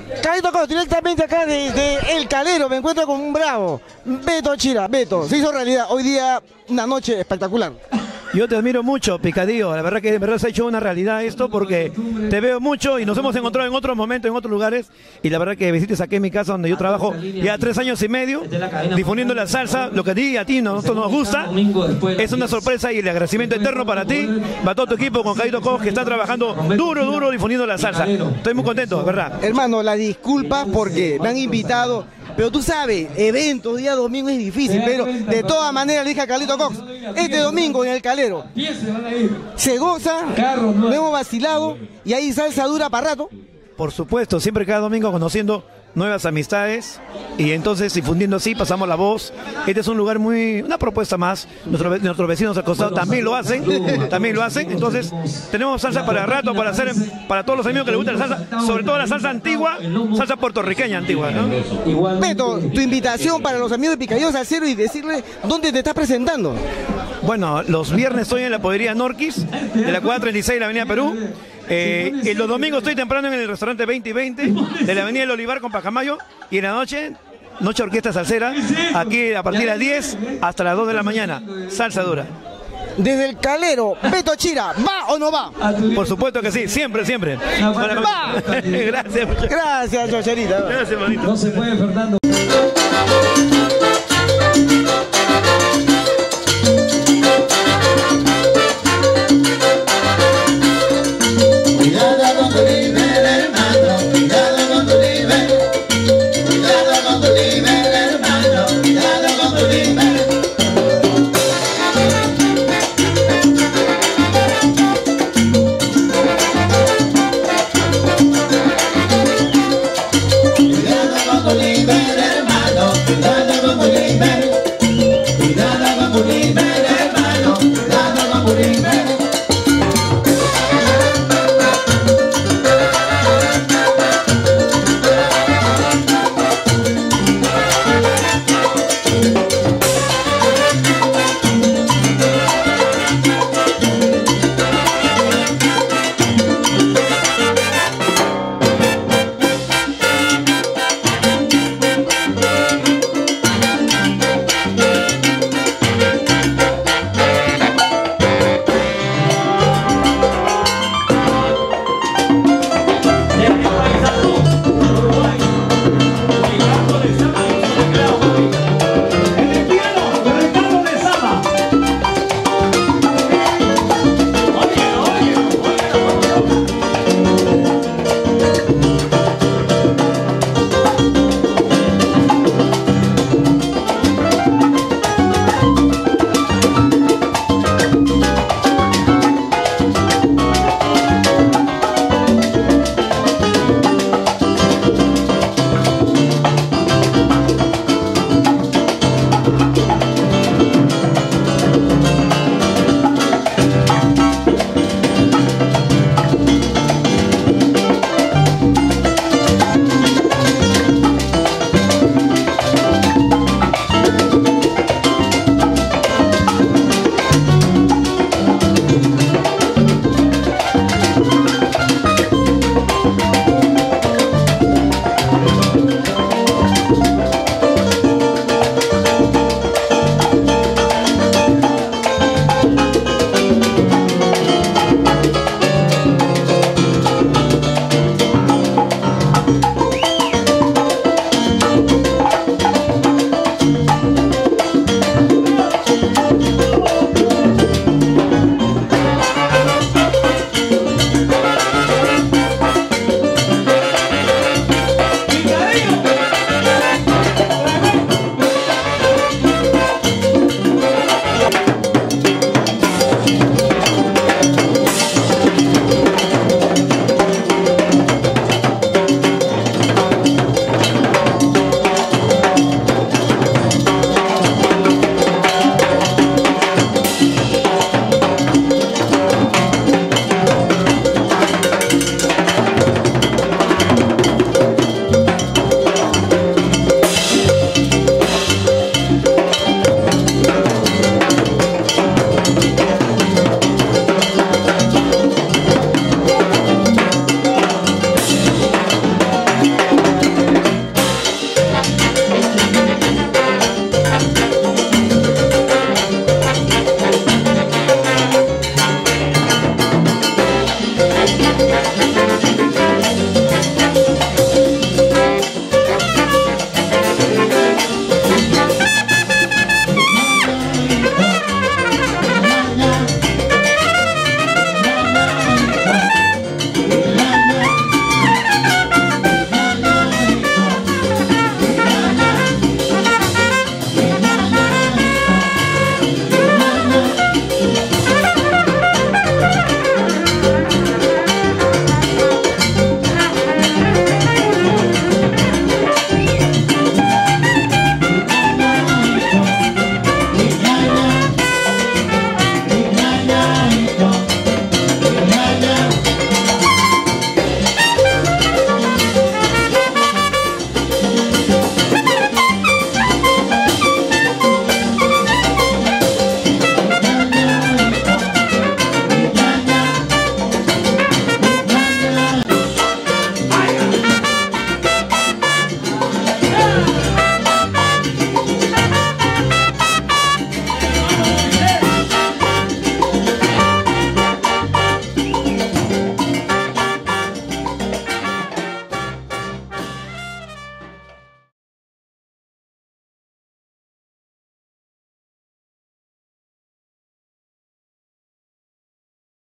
Carlito Koch, directamente acá desde El Calero, me encuentro con un bravo, Beto Chira. Beto, se hizo realidad hoy día una noche espectacular. Yo te admiro mucho, Picadillo, la verdad que de verdad se ha hecho una realidad esto porque te veo mucho y nos hemos encontrado en otros momentos, en otros lugares, y la verdad que visites aquí en mi casa donde yo trabajo ya 3 años y medio difundiendo la salsa, lo que a ti nosotros nos gusta, es una sorpresa y el agradecimiento eterno para ti, para todo tu equipo con Carlito Koch que está trabajando duro difundiendo la salsa. Estoy muy contento, ¿verdad? Hermano, la disculpa porque me han invitado, pero tú sabes, eventos, día domingo es difícil, pero de todas maneras le dije a Carlito Koch, este domingo en El Calero, se goza, lo hemos vacilado y ahí salsa dura para rato. Por supuesto, siempre cada domingo conociendo nuevas amistades y entonces difundiendo así, pasamos la voz. Este es un lugar una propuesta más. Nuestros vecinos al costado también lo hacen, entonces tenemos salsa para rato, para hacer, para todos los amigos que les gusta la salsa, sobre todo la salsa antigua, salsa puertorriqueña antigua, ¿no? Beto, tu invitación para los amigos de Picadillo Salsero y decirle dónde te estás presentando. Bueno, los viernes estoy en la podería Norquis, de la cuadra 36 de la avenida Perú. Y los domingos estoy temprano en el restaurante 20 y 20 de la avenida El Olivar con Pacamayo. Y en la noche orquesta salsera, aquí a partir de las 10 hasta las 2 de la mañana, salsa dura. Desde El Calero, Beto Chira, ¿va o no va? Por supuesto que sí, siempre. ¡Va! Gracias. Gracias, Chocherita. Gracias, manito. No se puede, Fernando. Oliver.